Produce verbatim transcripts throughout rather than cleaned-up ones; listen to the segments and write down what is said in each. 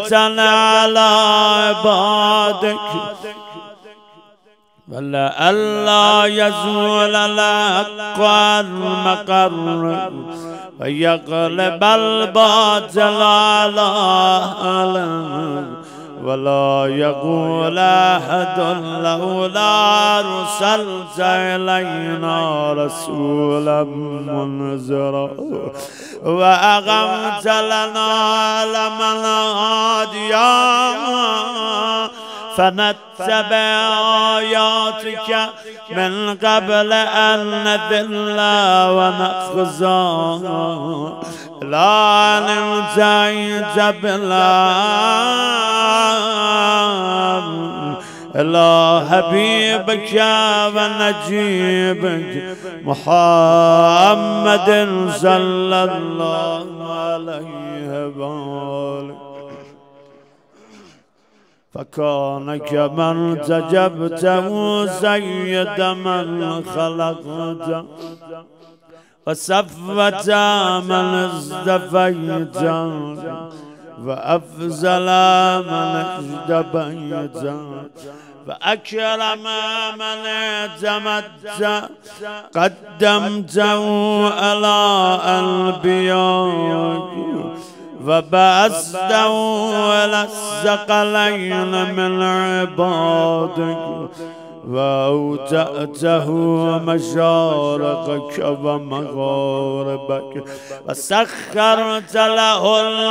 على عبادك ولئلا يزول الحق المقر ويغلب الباطل على أهله ولا يقول أحد لولا أرسلت إلينا رسولا منذرا وأقمت لنا لمن هاديا فنتبع آياتك من قبل أن نذل ونخزى لا ننتهي بالله إلا حبيبك ونجيبك محمد صلى الله عليه وسلم فكان كمن تجبته سيد من خلقت وصفت من اصطفيت وأفضل من اجتبيت وأكرم من اعتمدت قدمته على الأنبياء وبعثته على الثقلين من عبادك وأوتأته مشارقك ومغاربك وسخرت له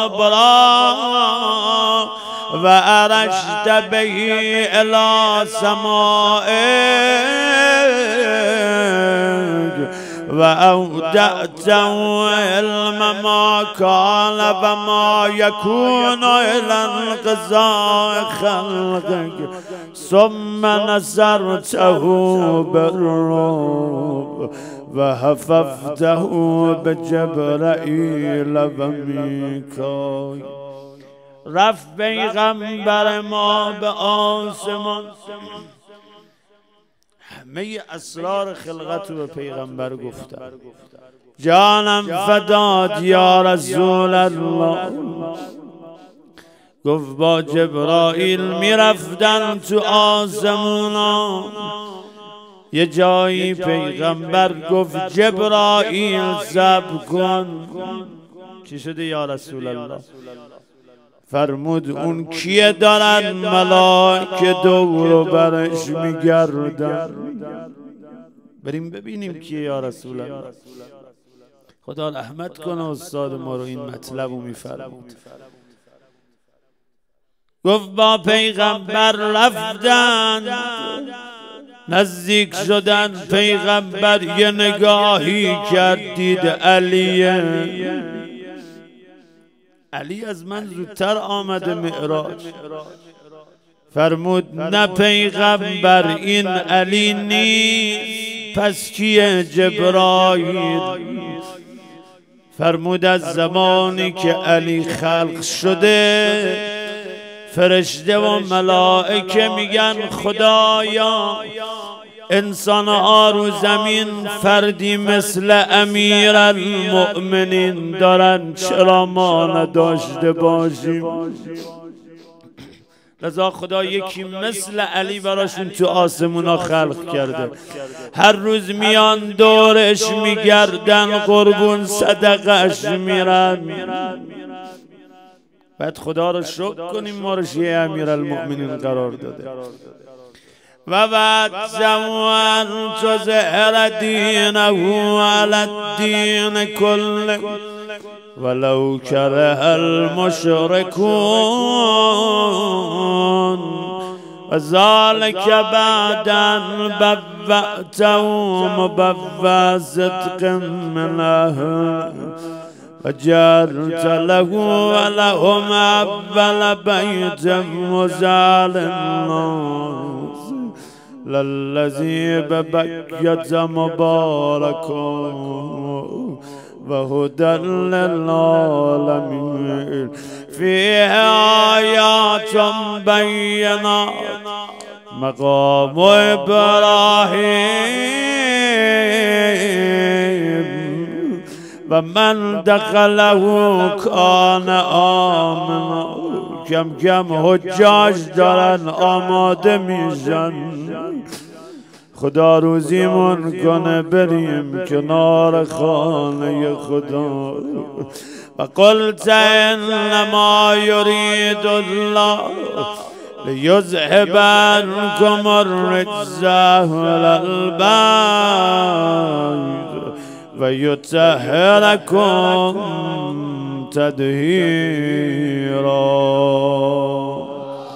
البراق وأرشت به إلى سمائك وأودعته علم ما كان وما يكون إلى انقضاء خلقك ثم نصرته بالرعب وحفظته بجبرائيل وميكائیل. رفت پیغمبر ما به آسمان، همه اسرار خلقت رو به پیغمبر گفتن. جانم فداد یا رسول الله. گفت با جبرائیل میرفتن تو آسمونا، یه جایی پیغمبر گفت جبرائیل صبر کن. چی شده یا رسول الله؟ فرمود اون کیه دارن ملائکه دور و برش میگردن. بریم ببینیم کیه یا رسول الله. خدا رحمت کنه استاد ما رو، این مطلب رو میفرمود. گفت با پیغمبر رفتن، نزدیک شدن، پیغمبر یه نگاهی کرد، دید علیه. علی از من زودتر آمده معراج. فرمود نه پیغمبر این علی نیست، پس کیه؟ جبرائیل. فرمود از زمانی که علی خلق شده فرشته و ملائکه میگن خدایا انسانها رو زمین فردی مثل امیر المؤمنین دارن، چرا ما نداشته باشیم؟ لذا خدا یکی مثل علی براشون تو آسمونا خلق کرده. هر روز میان دورش میگردن، قربون صدقش میرن. باید خدا رو شکر کنیم ما رو شیعه امیر المؤمنین قرار داده. و بعد زمان تظهر دینه علی الدین کله ولو کره المشرکون و ذالک بعدا بوأته مبوأ صدق منه و جعلت له ولهم اول بیت مزال الناس للذی ببکیت مبارکا و هدی للعالمین فیه آیات بینات مقام ابراهیم و من دخله کان آمنا کم کم حجاج دارن آماده میشن. خدا روزیمون کنه بریم کنار خانه خدا. و قلت انما یرید الله لیذهب عنکم الرجز اهل البیت و یطهرکم تطهیرا.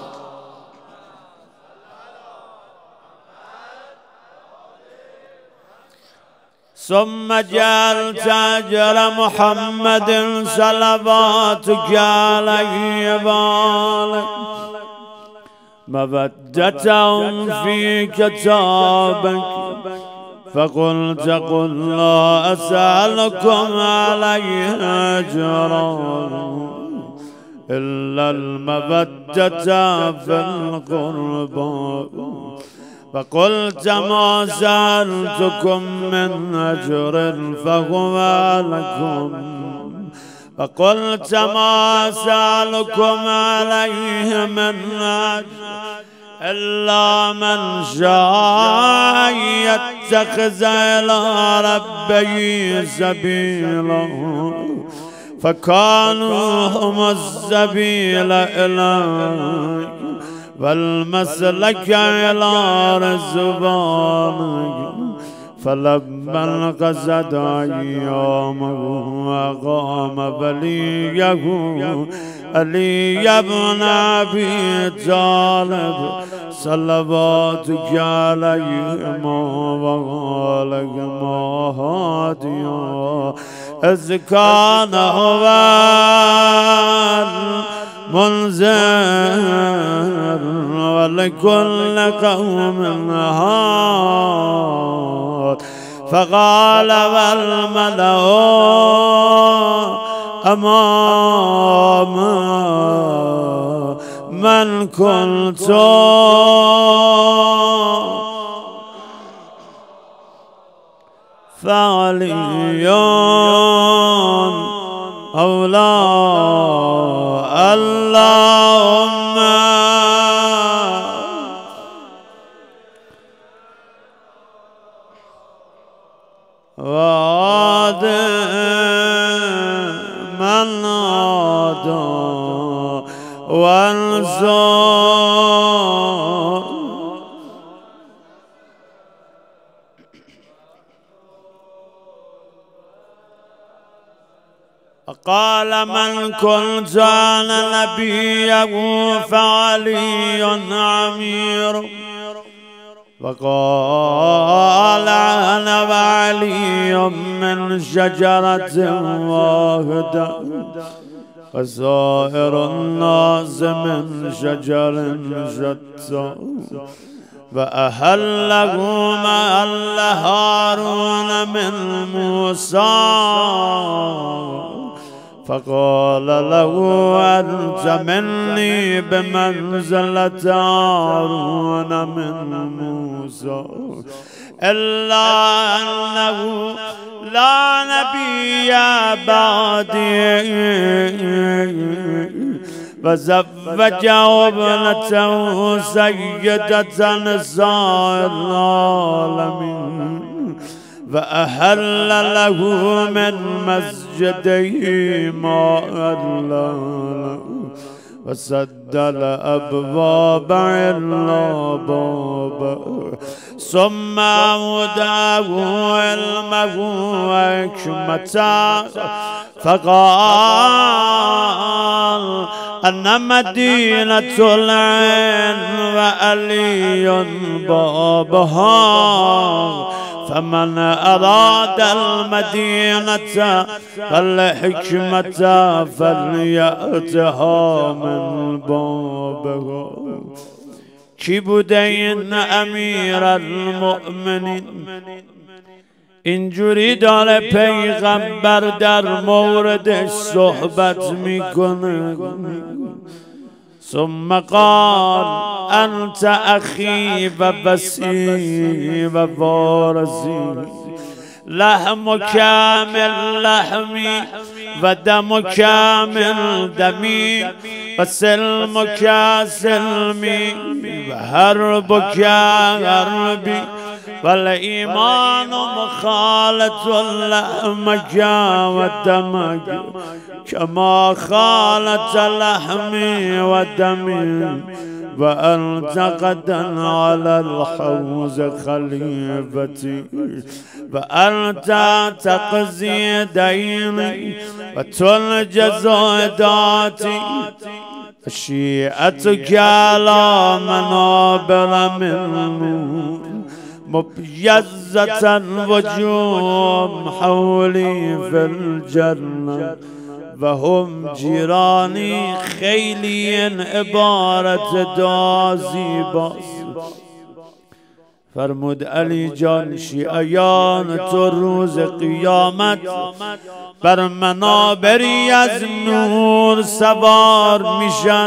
ثم جعلت أجر محمد صلواتك عليه وآله مودة في كتابك، فقلت قل لا أسألكم عليه أجرا إلا المودة في القربى، فقلت ما سألتكم من أجر فهو لكم، فقلت ما سألكم عليه من أجر إلا من شاء يتخذ إلى ربه سبيلا، فكانوا هم السبيل إليك والمسلك إلى رزقانك. فلما انقضت أيامه وقام وليه علي بن أبي طالب صلواتك عليه وآله هاديا، إذ كان هو منذر ولكل قوم هاد، فقال والملأ أمام من كنت فعلي أولى اللهم وعد من عادى وانصر قال من كنت أنا نبيه فعلي أمير، وقال أنا وعلي من شجرة واحدة وسائر الناس من شجر شتى، وأهله محل هارون من موسى، فقال له أنت مني بمنزلة هارون من موسى، إلا أنه لا نبي بعدي، فزوجه ابنته سيدة نساء العالمين، فأهل له من مسجده ما أهل له، وسد الأبواب إلا بابا، ثم أوداه علمه وحكمته، فقال أن مدينة العلم وعلي بابها، فمن أراد المدينة فالحكمة فليأتها من بابها. کی بوده این امیر المؤمنین؟ اینجوری داره پیغمبر در موردش صحبت میکنه. ثم قال انت اخی و بسی و وارثی، لحم کامل لحمی ودمك من دمي وسلمك سلمي وحربك حربي والإيمان مخالة لحمك ودمك كما خالت لحمي ودمي وأنت غدا على الحوض خليفتي وأنت تقضي ديني وتنجز عداتي شيعتك على منابر من نور مبيزة وجوم حولي في الجنة وهم جيراني خيلي عبارة دازي باس. فرمود علی جان شیعیان تو روز قیامت بر منابری از نور سوار میشن،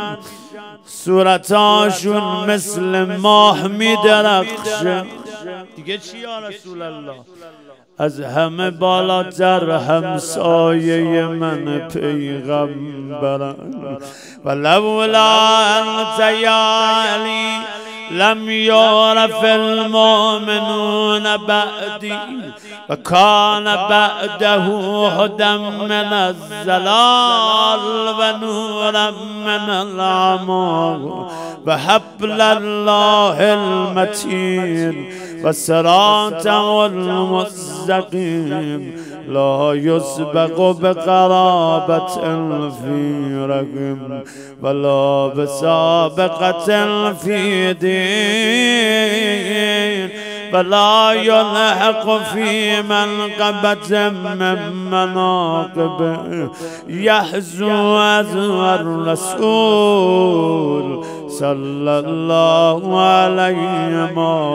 صورتاشون مثل ماه میدرخشن. دیگه چی یا رسول الله؟ از همه بالاتر همسایه من پیغمبرم. ولولا انت یا علی لم يعرف المؤمنون بعدي وكان بعده هدى من الزلال ونورا من العمى وحبل الله المتين وصراطه المستقيم لا يسبق بقرابة في رقم ولا بسابقة في دين ولا يلحق في منقبة من مناقبه يحزو أزوى الرسول صلى الله عليه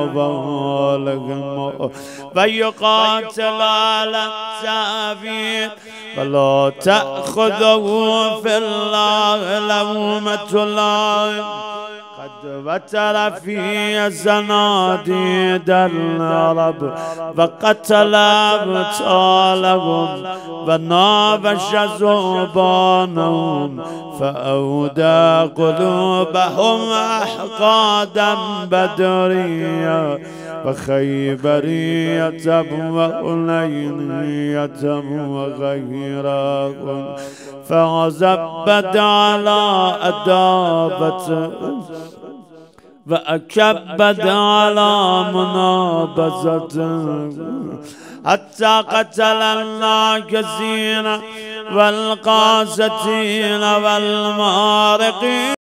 وسلم ويقاتل على التعبير ولا تأخذه في الله لومة لائم قد وتر في صناديد العرب وقتل أبطالهم ونابش ذبانهم فأودى قلوبهم أحقادا بدريا وخيبرية وحنينية وغيرهم فزبد على أدابته وأكبد على منابزته حتى قتل الناكسين والقاسطين والمارقين.